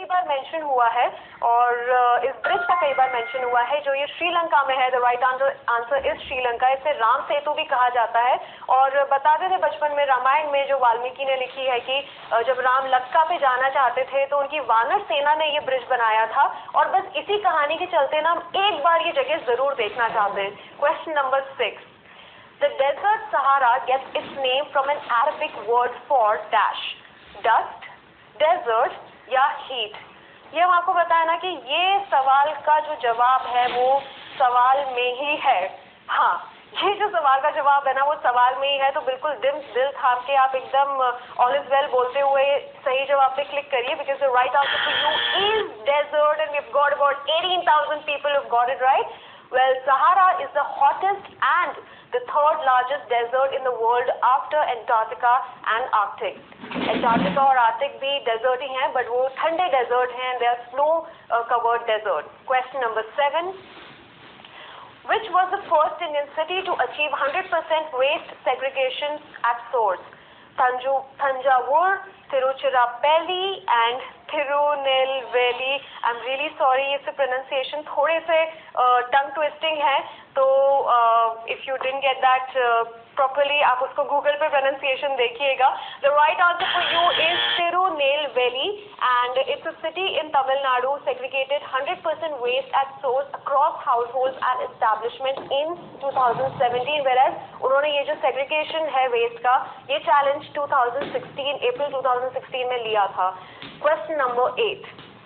बार mention हुआ है और इस ब्रिज का कई बार मेंशन हुआ है जो ये श्रीलंका में है। The right answer is Sri Lanka. इसे राम सेतु भी कहा जाता है। और बताते थे बचपन में रामायण में जो वाल्मीकि ने लिखी है कि जब राम लंका पे जाना चाहते थे तो उनकी वानर सेना ने ये ब्रिज बनाया था। और बस इसी कहानी के चलते ना हम एक बार ये जगह जरूर देखना चाहते हैं। Question number 6, The desert Sahara gets its name from an Arabic word for dash, dust, desert या heat। ये हम आपको बताया ना कि ये सवाल का जो जवाब है वो सवाल में ही है। हाँ, ये जो सवाल का जवाब है ना वो सवाल में ही है। तो बिल्कुल दिल थाम के आप एकदम ऑल इज वेल बोलते हुए सही जवाब पे क्लिक करिए, because the right answer for you is desert and we have got about 18,000 people who have got it right. Well, Sahara is the hottest and the third largest desert in the world after Antarctica and Arctic. Antarctica और Arctic भी desert ही हैं, but वो ठंडे desert हैं and they are snow covered desert. Question number 7. Which was the first Indian city to achieve 100% waste segregation at source? Thanjavur, Tiruchirappalli and Tirunelveli. I'm really sorry, इससे pronunciation थोड़े से tongue twisting है, तो if you didn't get that properly आप उसको Google पे pronunciation देखिएगा। The right answer for you is Tirunelveli and it's a city in Tamil Nadu segregated 100% waste at source across households and establishments in 2017, whereas उन्होंने ये जो segregation है waste का ये challenge 2016 अप्रैल 2016 में लिया था। Question number 8.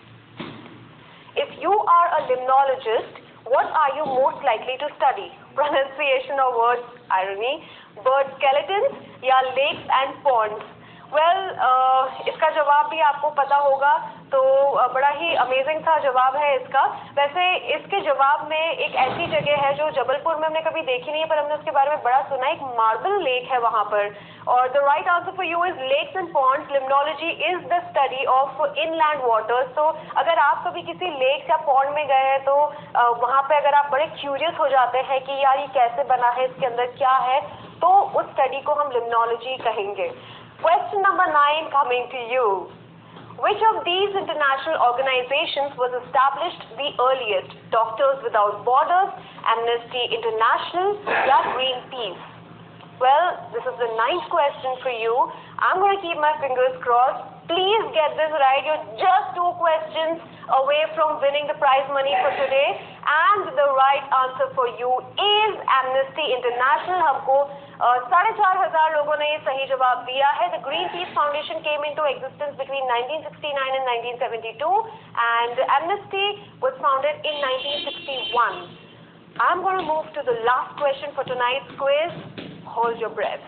If you are a limnologist, what are you most likely to study? Pronunciation of words, irony, bird skeletons या lakes and ponds? Well, इसका जवाब भी आपको पता होगा, तो बड़ा ही अमेजिंग सा जवाब है इसका। वैसे इसके जवाब में एक ऐसी जगह है जो जबलपुर में हमने कभी देखी नहीं है, पर हमने उसके बारे में बड़ा सुना है। एक मार्बल लेक है वहाँ पर। और the right answer for you is lakes and ponds. Limnology is the study of inland waters. तो अगर आप कभी किसी लेक या पॉन्ड में गए हैं तो वहाँ पे अगर आप बड़े क्यूरियस हो जाते हैं कि यार ये कैसे बना है, इसके अंदर क्या है, तो उस स्टडी को हम लिम्नोलॉजी कहेंगे। Question number 9 coming to you. Which of these international organizations was established the earliest? Doctors Without Borders, Amnesty International, या Greenpeace? Well, this is the 9th question for you. I'm going to keep my fingers crossed. Please get this right. You're just 2 questions away from winning the prize money for today. And the right answer for you is Amnesty International. हमको 4,500 लोगों ने ये सही जवाब दिया है। The Greenpeace Foundation came into existence between 1969 and 1972, and Amnesty was founded in 1961. I'm going to move to the last question for tonight's quiz. Hold your breath.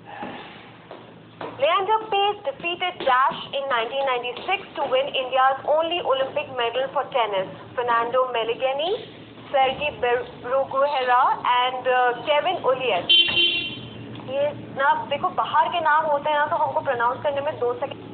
Leander Paes defeated Dash in 1996 to win India's only Olympic medal for tennis. Fernando Meligeni, Sergey Bruguera and Kevin Ollier. ये ना देखो बाहर के नाम होते हैं ना तो हमको प्रोनाउंस करने में 2 सेकंड